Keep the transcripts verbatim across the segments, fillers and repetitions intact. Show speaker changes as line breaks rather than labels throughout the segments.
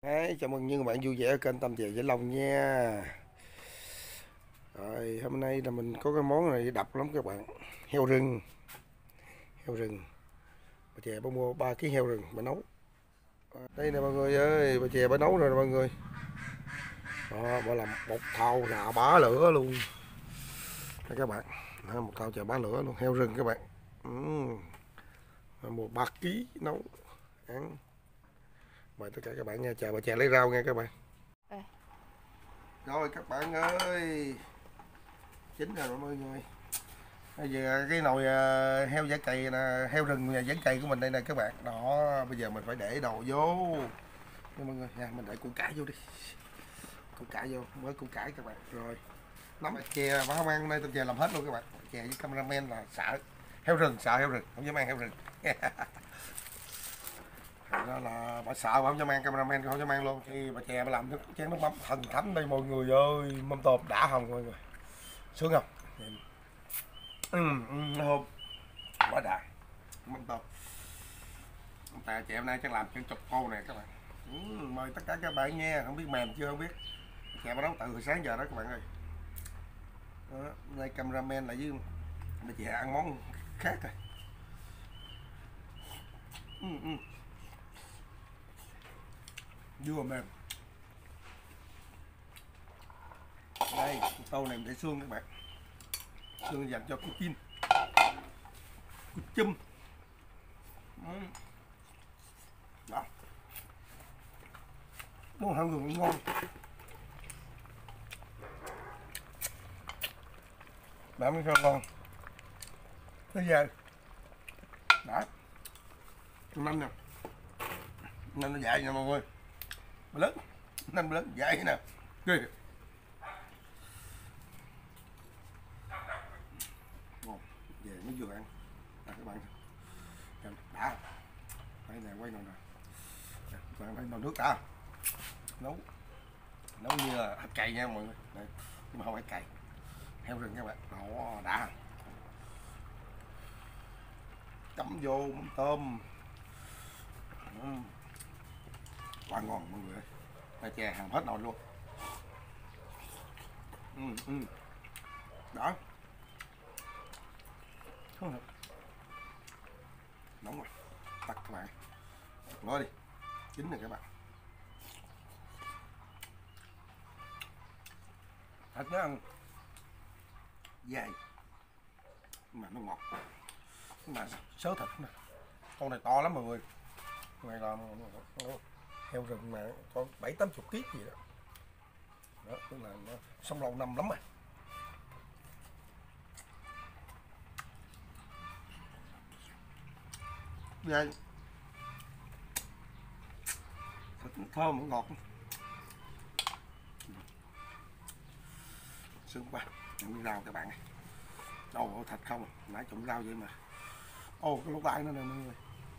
Đấy, chào mừng những bạn vui vẻ ở kênh Tâm Về Vĩnh Long nha. Rồi hôm nay là mình có cái món này độc lắm các bạn. Heo rừng. Heo rừng. Bà chè bà mua ba ký heo rừng bà nấu. Đây nè mọi người ơi, bà chè bà nấu rồi nè mọi người. Đó, bà làm một thau chà bá lửa luôn. Đây các bạn, đó, một thau chà bá lửa luôn, heo rừng các bạn. Ừ. Một ba ký nấu ăn. Mời tất cả các bạn nha, chào bà chè lấy rau nha các bạn. À. Rồi các bạn ơi, chín rồi mọi người. Bây giờ cái nồi heo giả cày nè, heo rừng giả cày của mình đây nè các bạn. Đó, bây giờ mình phải để đồ vô nha mọi người nha, mình để củ cải vô đi. Củ cải vô, mới củ cải các bạn. Rồi nắm chè và không ăn đây, tôi chè làm hết luôn các bạn. Chè với cameraman là sợ heo rừng, sợ heo rừng, không dám ăn heo rừng. Đó là bà sợ bà không cho mang, cameraman không cho mang luôn. Thì bà chè bà làm nước chén nước mắm thần thánh đây mọi người ơi, mâm tôm đã không mọi người, sướng không? Ừ, ừ, hôm quá đã mâm tôm. Bà chè hôm nay chắc làm chân chục cô nè các bạn. Ừ, mời tất cả các bạn nha, không biết mềm chưa không biết. Chè bà nấu từ hồi sáng giờ đó các bạn ơi. Đó, đây cameraman lại với bà chè ăn món khác rồi. Ừ, ừ. Vừa mềm. Đây, tô này mình để xương các bạn. Xương dành cho củ chim, củ chum. Đó, món heo rừng ngon. Đã mới sao ngon. Bây giờ đã năm nè, năm nó dạy nha mọi người, lớn năm lớn dạy nè, ghê. Ngon, về mới vừa ăn à, các bạn đã đây nè, quay nồi nè, các bạn thấy nồi nước đã nấu nấu như là hạt cày nha mọi người. Đây, nhưng mà không phải cày, heo rừng các bạn. Đó đã chấm vô mắm tôm. Ừ. Quá ngon mọi người ơi, ta chè hàng hết nồi luôn. Ừ, ừ. Đó nóng rồi, tắt các bạn, ngồi đi, chín rồi các bạn. Thịt nó ăn dày mà nó ngọt, mà sớ thịt nè, con này to lắm mọi người. Con này là heo rừng mà có bảy tám chục ký gì đó. Đó, tức là nó sống lâu năm lắm rồi. Đây thịt thơm cũng ngọt, sướng quá. Những rau các bạn này, đâu thịt không, nãy trụng rau vậy mà. Ô cái lỗ tai nữa nè mọi người.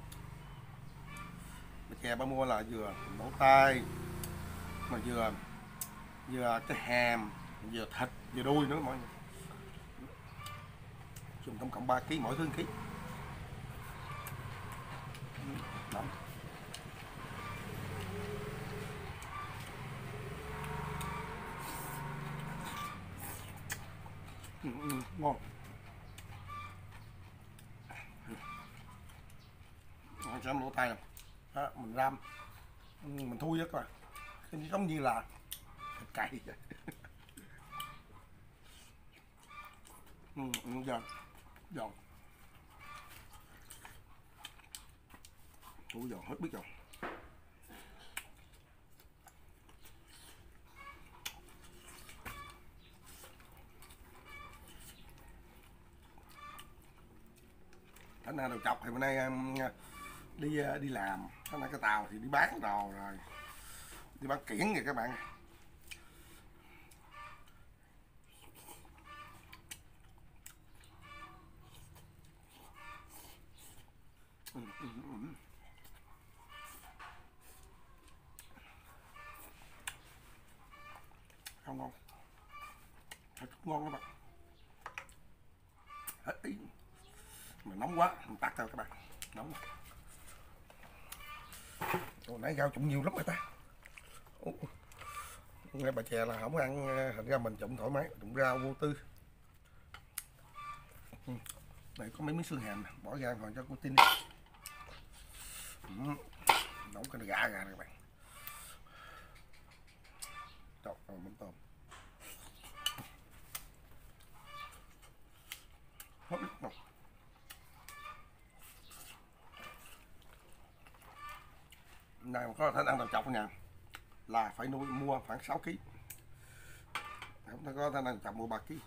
Bà chè bà mua là vừa lỗ tai mà vừa vừa cái hàm, vừa thịt, vừa đuôi nữa mọi người. Dùng tổng cộng ba ký, mỗi thứ ký. Đó. Ừ, ừ, ngon. Mình xem lỗ tai nè, đó, mình ram, mình thui đó các bạn, giống như là thịt cày vậy. Ừ, ừ, giòn, giòn, ủa giòn hết biết rồi. Thành ra đầu chọc thì bữa nay đi đi làm, thành ra cái tàu thì đi bán đồ rồi, đi bán kiển kìa các bạn. Ừ, ừ, ừ. Không ngon, thật ngon các bạn, hết ý mà nóng quá, mình tắt thôi các bạn, nóng quá. Hồi nãy rau trụng nhiều lắm rồi ta. Nghe bà chè là không ăn, thành ra mình trụng thoải mái, trụng rau vô tư. Này có mấy miếng xương hàm, bỏ ra còn cho cô tin đi. Nấu cái gà ra các bạn. Trời ơi, mắm tôm. Hết nước ngọt. Này mà có thể ăn đầu chọc nha, là phải nuôi mua khoảng sáu ký. Không thể có thể ăn chọc mua ba ký.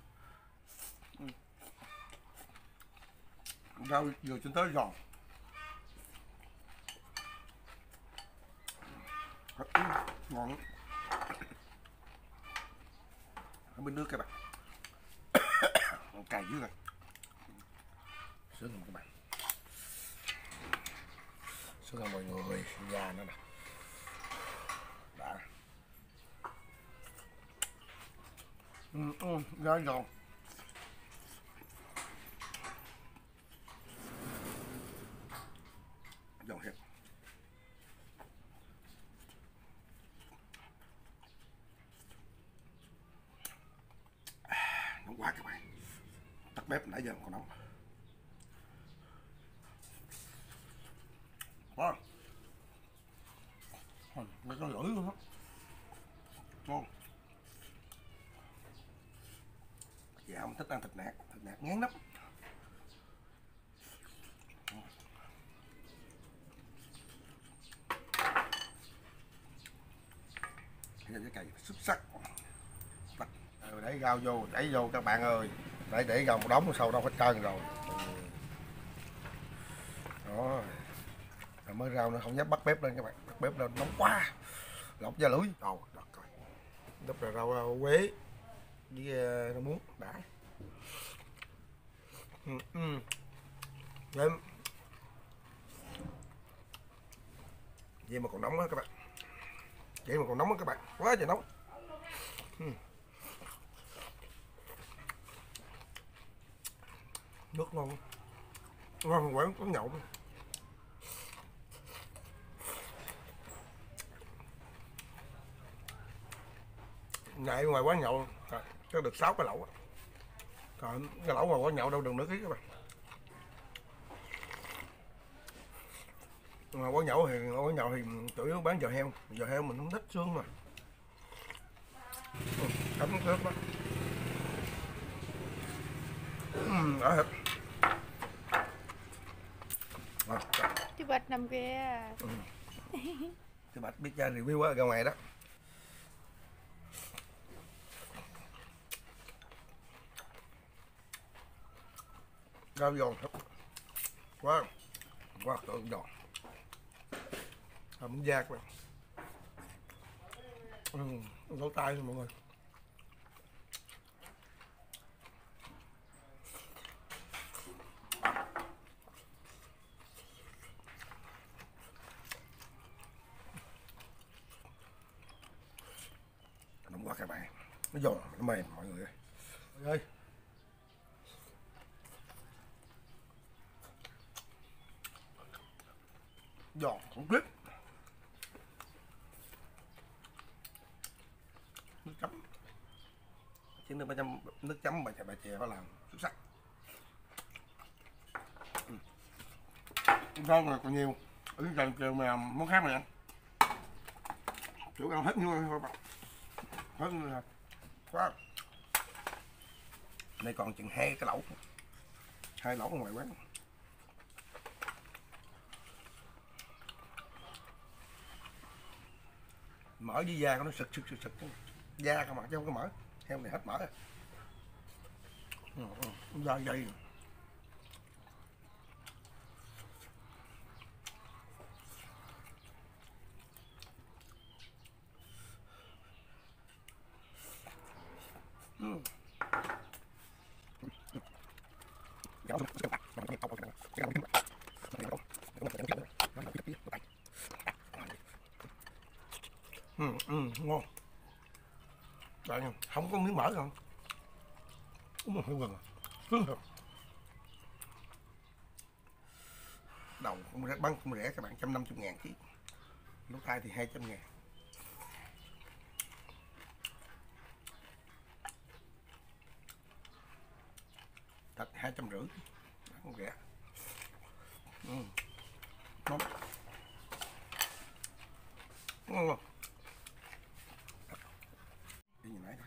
Rau vừa trên tới giòn. Ngon. Ở bên nước các bạn. Cày dưới này. Sướng không các bạn. Sướng không mọi người, da nữa nè. Đã. Ừ, ừ, da giòn. Giòn thiệt. Nóng quá các bạn. Tắt bếp nãy giờ còn nóng. Wow. Mấy con lưỡi luôn á. Ngon. Dạ không thích ăn thịt nạc, thịt nạc ngán lắm. Cái cày xuất sắc. Rồi để rau vô, đẩy vô các bạn ơi. Để để rau một đống sau đâu hết trơn rồi. Đó. Rồi mới rau nữa không dám bắt bếp lên các bạn, bắt bếp lên nóng quá. Lọc da lưới. Đầu đất rồi. Đắp là rau, rau quế với rau muống đã. Ừ, ừ. Vậy vậy mà còn nóng đó các bạn. Vậy mà còn nóng đó các bạn, quá trời nóng. Ừ. Nước ngon, ngon quán có nhậu. Ngày ngoài quán nhậu chắc được sáu cái lẩu. Còn cái lẩu ngoài quán nhậu đâu được nửa ký các bạn. Ngoài quán nhậu thì quán nhậu thì chủ yếu bán giò heo, giò heo mình không thích xương mà. Ừ, cấm nước đó. Ừ, ở thịt.
Chị Bạch nằm kìa.
Ừ. Chị Bạch biết ra review ở ra ngoài đó. Rau giòn quá, quá tự giòn. Hầm da các bạn. Ừ, lỗ tai thôi mọi người. Nóng quá các bạn, nó giòn, nó mềm mọi người ơi. Mọi người. Giòn khủng khiếp. Nước chấm, chỉ nước chấm, nước chấm bà chè bà chè phải làm xuất sắc. Ừ. Rau này còn nhiều, ở cái gần kêu mà món khác này anh. Chỗ ăn hết luôn thôi bạn, hết luôn quá. Đây còn chừng hai cái lẩu, hai lẩu ở ngoài quán. Mỡ với da của nó sực sực sực sực, da không mà chứ không có mỡ, heo này hết mỡ rồi. Ừ, ừ, da dày. Ừ. Ừ, ừ, ngon. Đấy, không có miếng mỡ không? Uống hơi gừng, sướng thật. Đầu cũng rẻ, băng cũng rẻ các bạn, một trăm năm mươi ngàn ký. Lỗ tai thì hai trăm ngàn. thịt hai trăm rưỡi con ghẹ. Ừ. Ngon. Ngon không? Đi nhìn nãy thôi.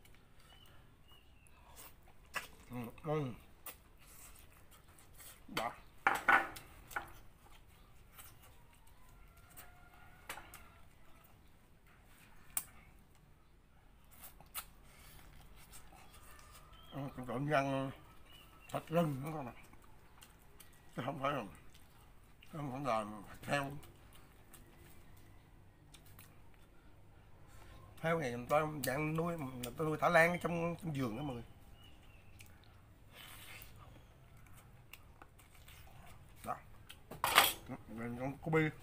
Ừ, ngon. Đó. Còn trộn răng thịt rừng nữa các bạn, chứ không phải là không phải là thịt heo. Heo này người ta dạng nuôi, người ta nuôi thả lan ở trong, trong vườn đó mọi người. Đó, rồi con cô bi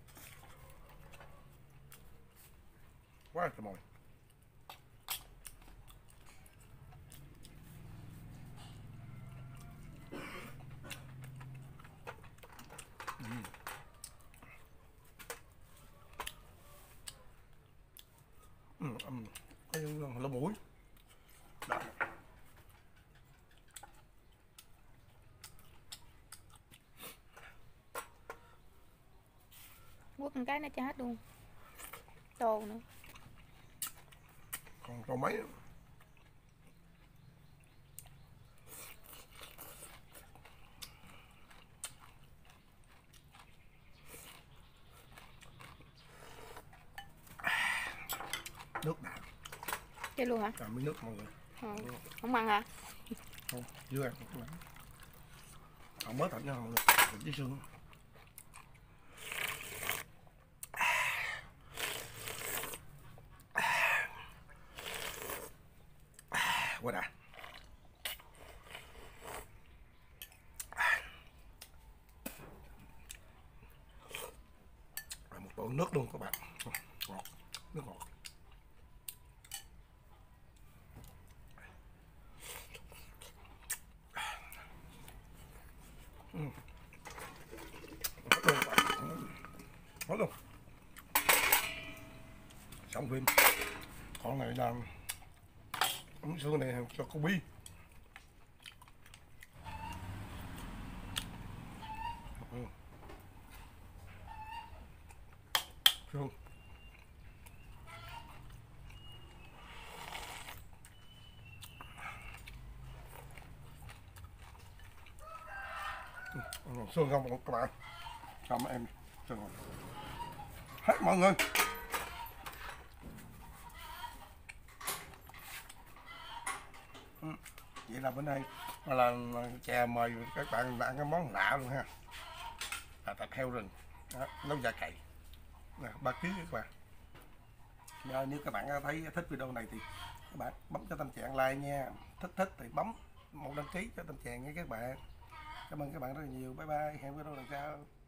quá trời mồi. Ừ, um, cái lỗ mũi. Đó.
Quất một cái nó cho hết luôn. Tô nữa.
Còn tô mấy nữa. Nước nào
chơi luôn hả?
à, miếng nước mọi người.
Ừ. Không ăn hả?
Không, chưa ăn không ăn. Không mới thịt nha mọi người, thịt với xương. Quá đã. Rồi một tô nước luôn các bạn. Ngọt, nước ngọt. Ừ. Hết luôn các bạn. Hết luôn. Xong phim. Con này là ống xương này cho cô Bi. Ừ. Xương. Ừ. Xương không các bạn. Cảm ơn em. Xương không. Hết mọi người. Ừ. Vậy là bữa nay là chè mời các bạn ăn cái món lạ luôn ha, là thịt heo rừng đó, nấu da cày ba ký các bạn. Và nếu các bạn thấy thích video này thì các bạn bấm cho Tâm Trạng like nha, thích thích thì bấm một đăng ký cho Tâm Trạng nha các bạn. Cảm ơn các bạn rất là nhiều, bye bye, hẹn video lần sau.